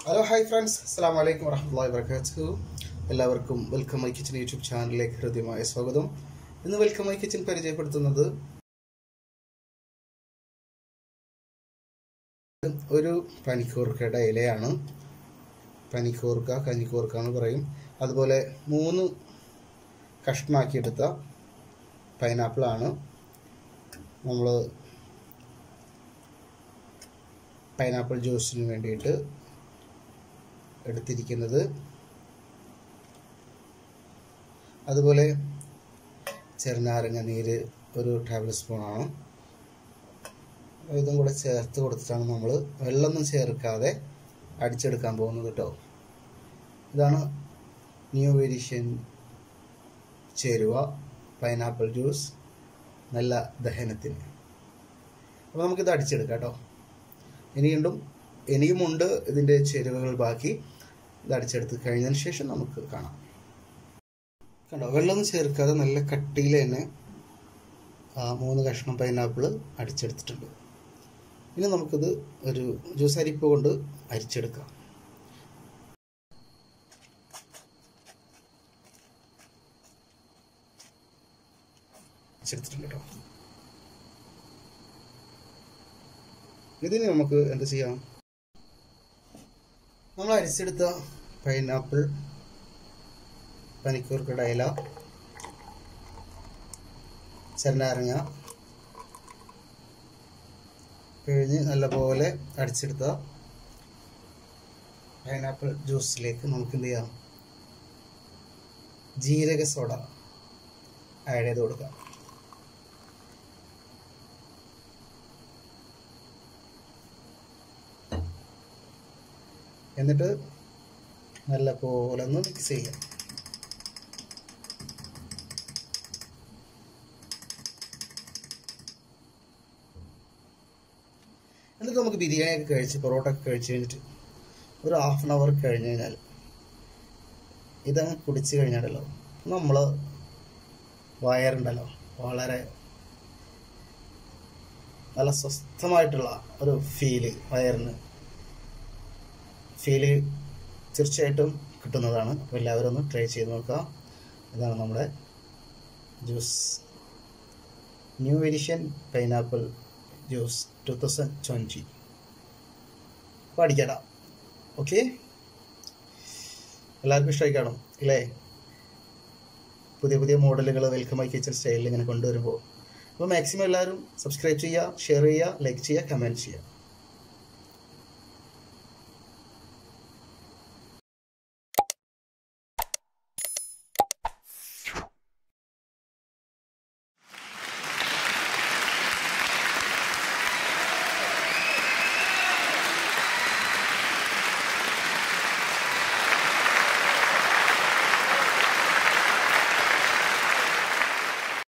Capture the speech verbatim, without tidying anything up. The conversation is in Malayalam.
ഹലോ ഹായ് ഫ്രണ്ട്സ്, അസ്സലാമു അലൈക്കും വറഹ്മത്തുള്ളാഹി വബറകാതുഹു. എല്ലാവർക്കും വെൽക്കം മൈ കിച്ചൻ യൂട്യൂബ് ചാനലിലേക്ക് ഹൃദ്യമായ സ്വാഗതം. ഇന്ന് വെൽക്കം മൈ കിച്ചൻ പരിചയപ്പെടുത്തുന്നത് ഒരു പനിക്കൂർക്കയുടെ ഇലയാണ്. പനിക്കൂർക്ക, കഞ്ഞിക്കൂർക്ക എന്ന് പറയും. അതുപോലെ മൂന്ന് കഷ്ണമാക്കിയെടുത്ത പൈനാപ്പിളാണ് നമ്മൾ പൈനാപ്പിൾ ജ്യൂസിന് വേണ്ടിയിട്ട് എടുത്തിരിക്കുന്നത്. അതുപോലെ ചെറുനാരങ്ങ നീര് ഒരു ടേബിൾ സ്പൂണാണ്. ഇതും കൂടെ ചേർത്ത് കൊടുത്തിട്ടാണ് നമ്മൾ വെള്ളമൊന്നും ചേർക്കാതെ അടിച്ചെടുക്കാൻ പോകുന്നത് കേട്ടോ. ഇതാണ് ന്യൂ എഡിഷൻ ചേരുവ പൈനാപ്പിൾ ജ്യൂസ്, നല്ല ദഹനത്തിന്. അപ്പോൾ നമുക്കിത് അടിച്ചെടുക്കാം കേട്ടോ. ഇനിയുണ്ടും ഇനിയുമുണ്ട് ഇതിൻ്റെ ചേരുവകൾ ബാക്കി. ഇത് അടിച്ചെടുത്ത് കഴിഞ്ഞതിന് ശേഷം നമുക്ക് കാണാം. കണ്ടോ, വെള്ളമൊന്നും ചേർക്കാതെ നല്ല കട്ടിയിൽ തന്നെ ആ മൂന്ന് കഷ്ണം പൈനാപ്പിൾ അടിച്ചെടുത്തിട്ടുണ്ട്. ഇനി നമുക്കിത് ഒരു ജ്യൂസ് അരിപ്പ് കൊണ്ട് അരിച്ചെടുക്കാം. അരിച്ചെടുത്തിട്ടുണ്ട് കേട്ടോ. ഇതിന് നമുക്ക് എന്ത് ചെയ്യാം? നമ്മൾ അരിച്ചെടുത്ത പൈനാപ്പിൾ, പനിക്കൂർക്കയുടെ ഇല, ചെറുനാരങ്ങ പിഴിഞ്ഞ് നല്ലപോലെ അടിച്ചെടുത്ത പൈനാപ്പിൾ ജ്യൂസിലേക്ക് നമുക്ക് എന്ത് ചെയ്യാം? ജീരക സോഡ ആഡ് ചെയ്ത് കൊടുക്കാം. എന്നിട്ട് നല്ല പോലെ ഒന്ന് മിക്സ് ചെയ്യാം. എന്നിട്ട് നമുക്ക് ബിരിയാണിയൊക്കെ കഴിച്ച് പൊറോട്ട ഒക്കെ കഴിച്ച് കഴിഞ്ഞിട്ട് ഒരു ഹാഫ് ആൻ അവർ കഴിഞ്ഞ് കഴിഞ്ഞാൽ ഇതങ്ങ് കുടിച്ച് കഴിഞ്ഞാലല്ലോ നമ്മൾ വയറുണ്ടല്ലോ വളരെ നല്ല സ്വസ്ഥമായിട്ടുള്ള ഒരു ഫീല്, വയറിന് ഫീല് തീർച്ചയായിട്ടും കിട്ടുന്നതാണ്. അപ്പോൾ എല്ലാവരും ഒന്ന് ട്രൈ ചെയ്ത് നോക്കുക. ഇതാണ് നമ്മുടെ juice, new edition pineapple juice two thousand twenty. അപ്പോൾ അടിക്കട. ഓക്കെ, എല്ലാവർക്കും ഇഷ്ടമായി കാണും അല്ലേ? പുതിയ പുതിയ മോഡലുകൾ വെൽക്കം മൈ കിച്ചൻ സ്റ്റൈലിൽ ഇങ്ങനെ കൊണ്ടുവരുമ്പോൾ. അപ്പോൾ മാക്സിമം എല്ലാവരും സബ്സ്ക്രൈബ് ചെയ്യുക, ഷെയർ ചെയ്യുക, ലൈക്ക് ചെയ്യുക, കമൻറ്റ് ചെയ്യുക.